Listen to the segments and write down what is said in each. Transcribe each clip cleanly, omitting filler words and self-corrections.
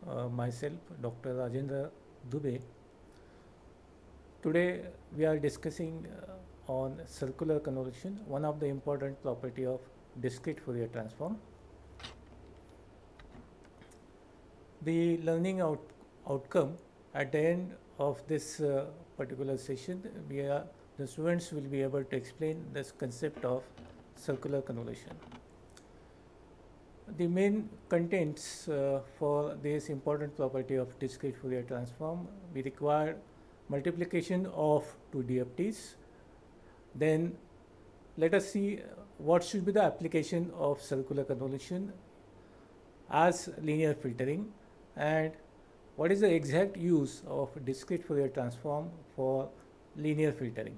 myself, Dr. Rajendra Dubey. Today we are discussing on circular convolution, one of the important property of discrete Fourier transform. The learning outcome at the end of this particular session, the students will be able to explain this concept of circular convolution. The main contents for this important property of discrete Fourier transform, we require multiplication of two DFTs. Then let us see what should be the application of circular convolution as linear filtering, and what is the exact use of discrete Fourier transform for linear filtering.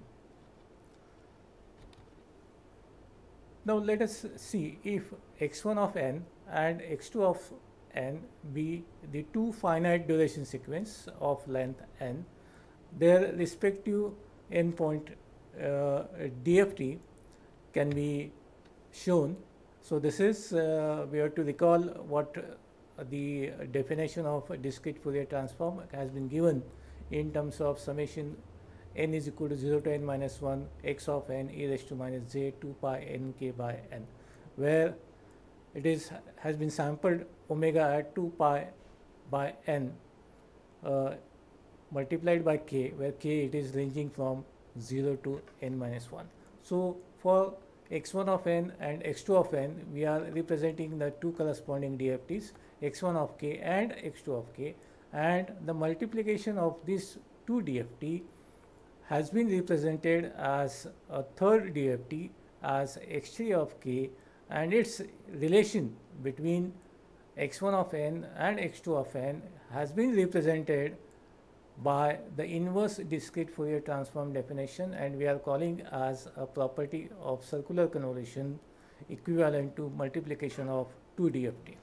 Now let us see if x1 of n and x2 of n be the two finite duration sequence of length n, their respective endpoint DFT can be shown. So this is we have to recall what the definition of a discrete Fourier transform has been given in terms of summation n is equal to 0 to n minus 1 x of n e raised to minus j 2 pi n k by n, where it has been sampled omega at 2 pi by n multiplied by k, where k it is ranging from 0 to n minus 1. So for x1 of n and x2 of n, we are representing the two corresponding DFTs, x1 of k and x2 of k, and the multiplication of these two DFT has been represented as a third DFT as x3 of k, and its relation between x1 of n and x2 of n has been represented by the inverse discrete Fourier transform definition, and we are calling as a property of circular convolution equivalent to multiplication of two DFT.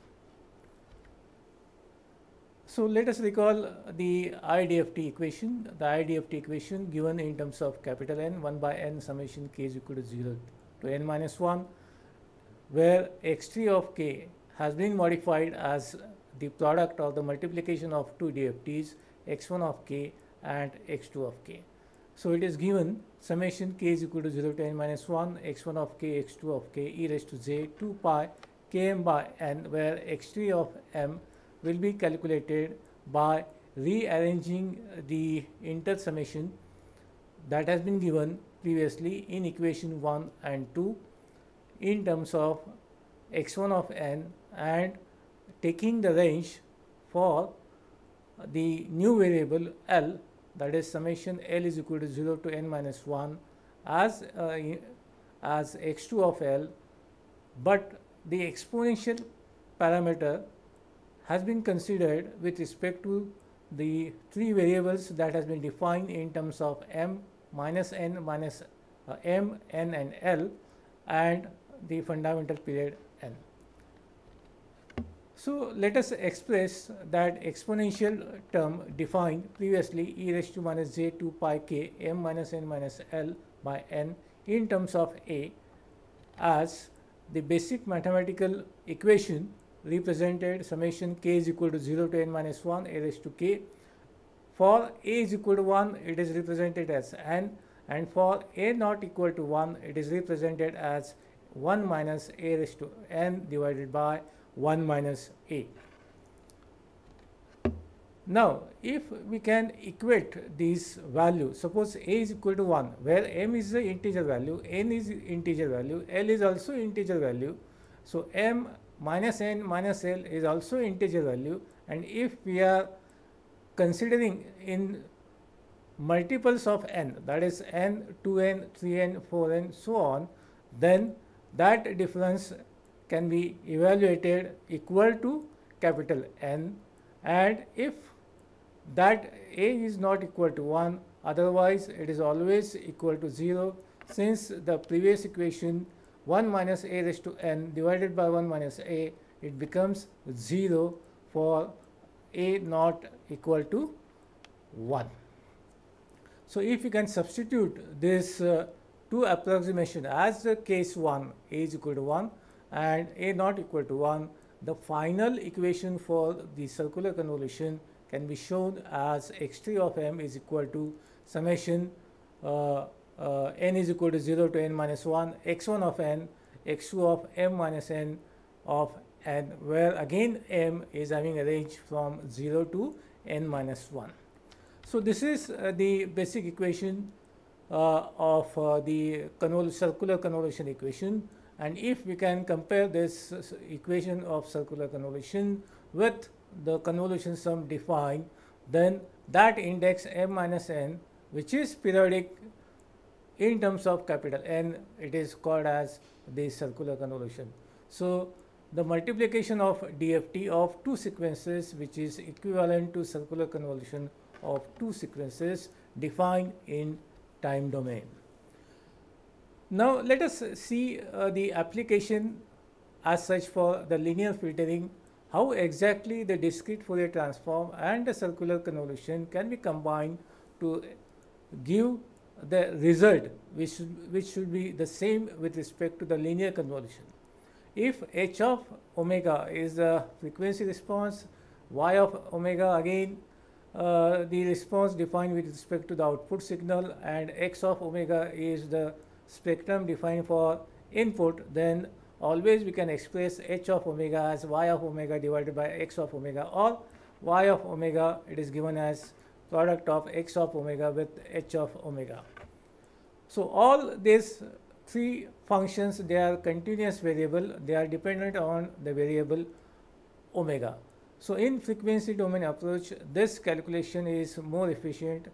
So let us recall the IDFT equation. The IDFT equation given in terms of capital N, 1 by n summation k is equal to 0 to n minus 1, where x3 of k has been modified as the product of the multiplication of two DFTs, x1 of k and x2 of k. So it is given summation k is equal to 0 to n minus 1, x1 of k, x2 of k, e raised to j 2 pi km by n, where x3 of m will be calculated by rearranging the intersummation that has been given previously in equation 1 and 2 in terms of x1 of n, and taking the range for the new variable L, that is summation L is equal to 0 to n minus 1 as x2 of L, but the exponential parameter has been considered with respect to the three variables that has been defined in terms of m minus n minus m, n and L, and the fundamental period n. So let us express that exponential term defined previously, e raised to minus j 2 pi k m minus n minus L by n, in terms of A as the basic mathematical equation represented summation k is equal to 0 to n minus 1 a raised to k. For a is equal to 1, it is represented as n, and for a not equal to 1, it is represented as 1 minus a raised to n divided by 1 minus a. Now, if we can equate these values, suppose a is equal to 1, where m is the integer value, n is integer value, L is also integer value. So m minus n minus L is also integer value, and if we are considering in multiples of n, that is n, 2n, 3n, 4n, so on, then that difference can be evaluated equal to capital N, and if that a is not equal to 1, otherwise it is always equal to 0, since the previous equation 1 minus a raised to n divided by 1 minus a, it becomes 0 for a not equal to 1. So if you can substitute this two approximation as the case 1, a is equal to 1 and a not equal to 1, the final equation for the circular convolution can be shown as x3 of m is equal to summation n is equal to 0 to n minus 1, x1 of n, x2 of m minus n of n, where again m is having a range from 0 to n minus 1. So this is the basic equation of the circular convolution equation, and if we can compare this equation of circular convolution with the convolution sum defined, then that index m minus n, which is periodic in terms of capital N, it is called as the circular convolution. So the multiplication of DFT of two sequences, which is equivalent to circular convolution of two sequences defined in time domain. Now let us see the application as such for the linear filtering, how exactly the discrete Fourier transform and the circular convolution can be combined to give the result which should be the same with respect to the linear convolution. If h of omega is the frequency response, y of omega again the response defined with respect to the output signal, and x of omega is the spectrum defined for input, then always we can express h of omega as y of omega divided by x of omega, or y of omega it is given as product of x of omega with h of omega. So all these three functions, they are continuous variable, they are dependent on the variable omega. So in frequency domain approach, this calculation is more efficient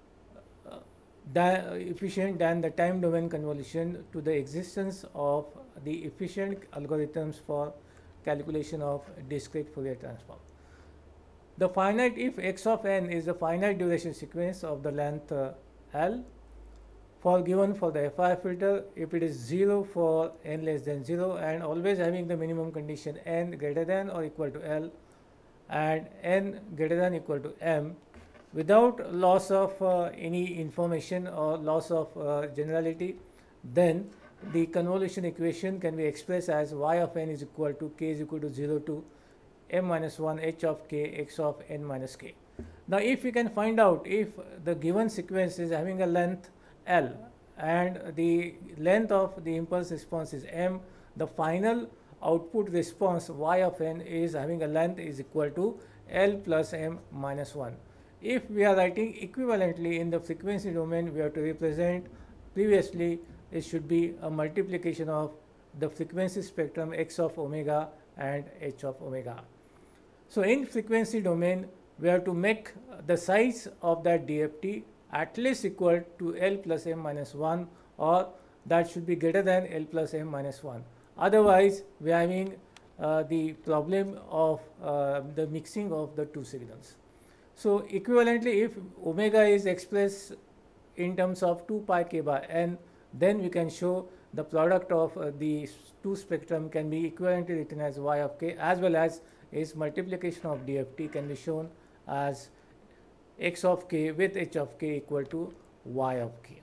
than the time domain convolution to the existence of the efficient algorithms for calculation of discrete Fourier transform. The finite, if x of n is the finite duration sequence of the length L given for the FI filter, if it is 0 for n less than 0 and always having the minimum condition n greater than or equal to L and n greater than equal to m, without loss of any information or loss of generality, then the convolution equation can be expressed as y of n is equal to k is equal to 0 to m minus 1 h of k x of n minus k. Now if we can find out if the given sequence is having a length L and the length of the impulse response is m, the final output response y of n is having a length is equal to L plus m minus 1. If we are writing equivalently in the frequency domain, we have to represent previously it should be a multiplication of the frequency spectrum x of omega and h of omega. So in frequency domain, we have to make the size of that DFT at least equal to L plus m minus 1, or that should be greater than L plus m minus 1. Otherwise, we are having the problem of the mixing of the two signals. So equivalently, if omega is expressed in terms of 2 pi k by n, then we can show the product of the two spectrum can be equivalently written as y of k, as well as its multiplication of DFT can be shown as x of k with h of k equal to y of k.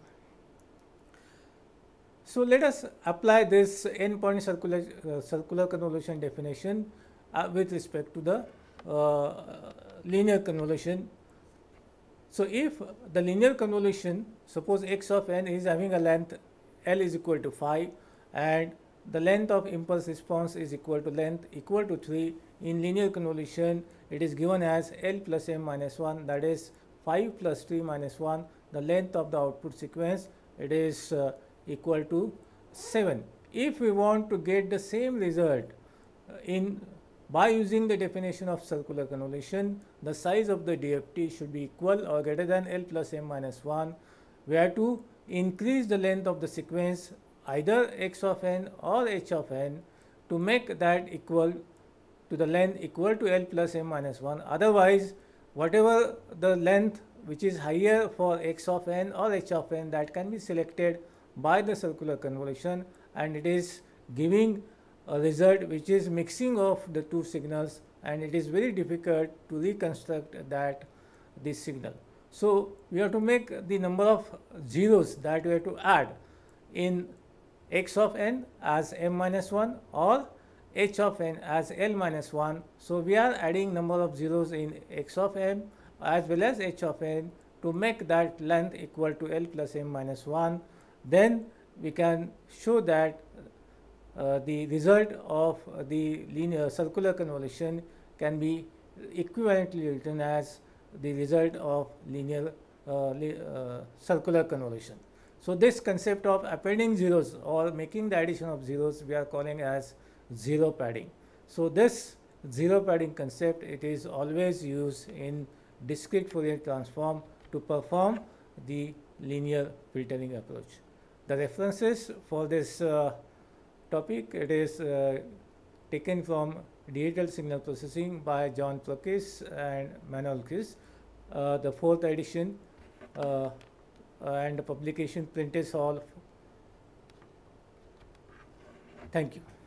So let us apply this n-point circular convolution definition with respect to the linear convolution. So if the linear convolution, suppose x of n is having a length L is equal to 5 and the length of impulse response is equal to length equal to 3, in linear convolution it is given as L plus m minus 1, that is 5 plus 3 minus 1, the length of the output sequence, it is equal to 7. If we want to get the same result by using the definition of circular convolution, the size of the DFT should be equal or greater than L plus m minus 1. We have to increase the length of the sequence either x of n or h of n to make that equal to the length equal to L plus m minus 1. Otherwise, whatever the length which is higher for x of n or h of n, that can be selected by the circular convolution, and it is giving a result which is mixing of the two signals, and it is very difficult to reconstruct this signal. So we have to make the number of zeros that we have to add in x of n as m minus 1 or h of n as L minus 1. So we are adding number of zeros in x of m as well as h of n to make that length equal to L plus m minus 1. Then we can show that the result of the linear circular convolution can be equivalently written as the result of linear circular convolution. So this concept of appending zeros or making the addition of zeros we are calling as zero padding. So this zero padding concept, it is always used in discrete Fourier transform to perform the linear filtering approach. The references for this topic, it is taken from Digital Signal Processing by John Prokes and Manuel Chris, the 4th edition, and the publication Prentice Hall. Thank you.